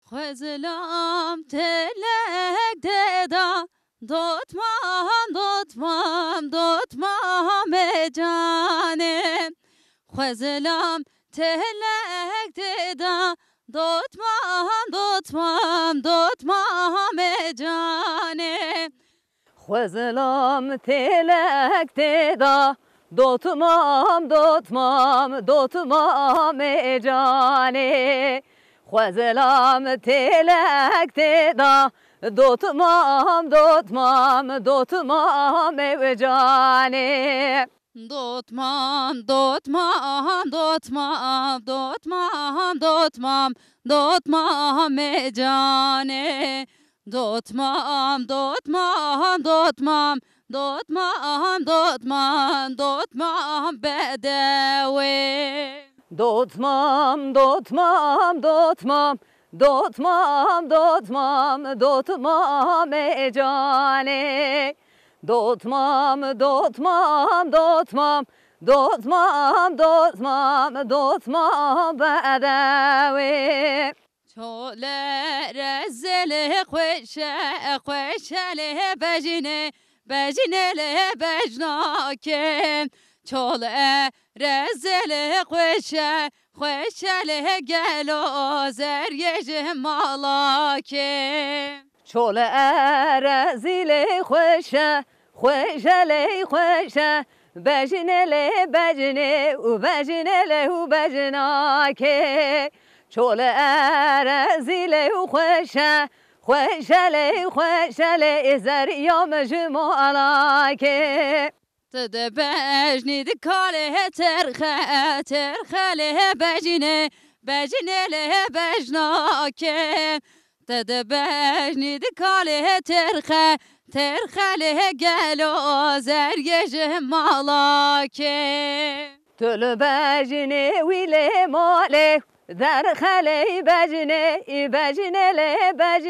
خوزلام تلک ددا دوتمام جانه خوزلام تلک ددا دوتمام جانه خوزلام تلک ددا دوتمام جانه خوزلام تلک ددا دوتمام جانه دوتمام جانه دوتمام بدوی دوتمام جانه دوتمام بدوی چوله رزله خوشه له بجنه له بجناکه چوله رزله خوشه له گلو زریج مالاکه چوله رزله خوشه بجنه له و بجناکه چوله رزله خوشه له زریام جمالاکه تدبجني دكاله ترخه له بجنه له بجناكه تدبجني دكاله ترخه له قلو زريج مالاكه تلبجني ويلي مالي درخلي بجنه له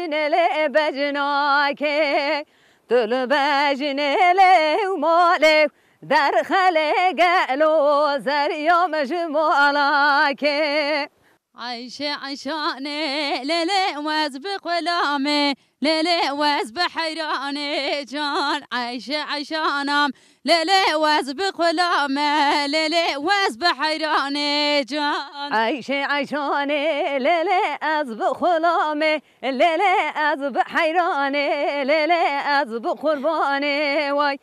بجناكه تلبجني له مالي درخلي قالوا زريوم جمالاكه عشاني ليلي وازبق ولامي ليلي وازب حيراني جان عشانام ليلي وازبق ولامي ليلي وازب حيراني جان عشاني ليلي ازبق ولامي ليلي ازب حيراني ليلي ازب قرباني واي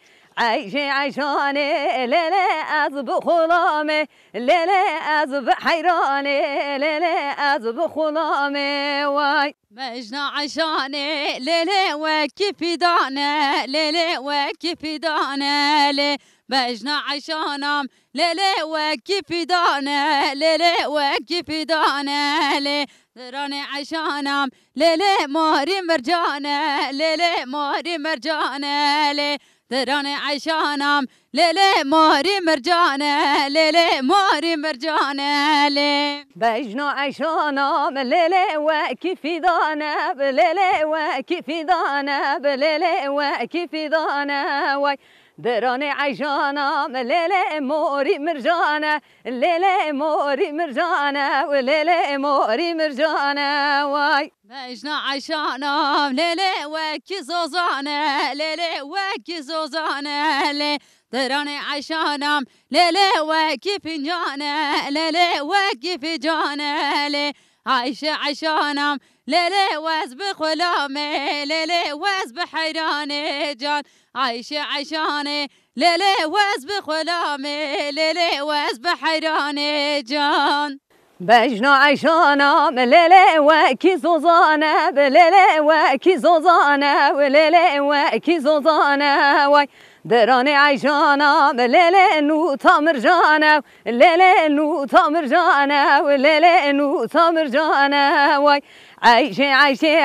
عشاني ليلي ازب خلامي ليلي ازب حيراني ليلي ازب خلامي واي مجنى عشاني ليلي وكيف دانا ليلي وكيف دانا لي مجنى عشانام ليلي وكيف دانا ليلي وكيف دانا لي دراني عشانام ليلي ماري مرجانا ليلي ماري مرجانا لي دراني عشانام ليلي ماري مرجانا ليلي ماري مرجانا لي بجنا عشانام ليلي وكيف دانا ليلي وكيف دانا ليلي وكيف دانا واي دراني عشانام ليلي ماري مرجانا ليلي ماري مرجانا وليلي ماري مرجانا واي بجنا عشانام ليلي وكي زوزانا ليلي وكي زوزانا لي دراني عشانام ليلي وكي فنجانا ليلي وكي فنجانا لي عشانام ليلي وازب خلامي ليلي وازب حيراني جان عشاني ليلي وازب خلامي ليلي وازب حيراني جان بجنا عشانام ليلي وكي زوزانا ليلي وكي زوزانا وليلي وكي زوزانا واي دراني عشانام ليلي نوتا مرجانا ليلي نوتا مرجانا وليلي نوتا مرجانا واي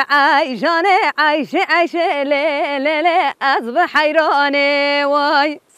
عيشاني ليلي أصبح حيراني واي